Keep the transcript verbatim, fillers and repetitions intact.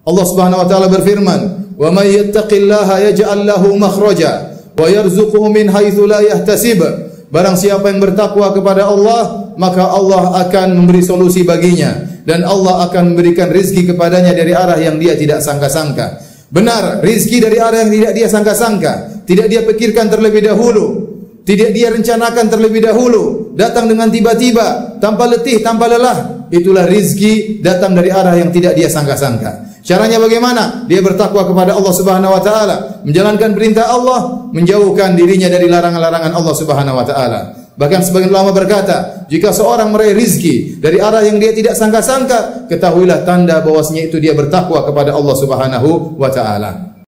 Allah Subhanahu wa taala berfirman, "Wa may yattaqillaha yaj'al lahu makhraja wa yarzuquhu min haitsu la yahtasib." Barang siapa yang bertakwa kepada Allah, maka Allah akan memberi solusi baginya dan Allah akan memberikan rizki kepadanya dari arah yang dia tidak sangka-sangka. Benar, rizki dari arah yang tidak dia sangka-sangka, tidak dia pikirkan terlebih dahulu, tidak dia rencanakan terlebih dahulu, datang dengan tiba-tiba, tanpa letih, tanpa lelah. Itulah rizki datang dari arah yang tidak dia sangka-sangka. Caranya bagaimana? Dia bertakwa kepada Allah Subhanahu wa taala, menjalankan perintah Allah, menjauhkan dirinya dari larangan-larangan Allah Subhanahu wa taala. Bahkan sebagian ulama berkata, jika seorang meraih rizki dari arah yang dia tidak sangka-sangka, ketahuilah tanda bahwasanya itu dia bertakwa kepada Allah Subhanahu wa taala.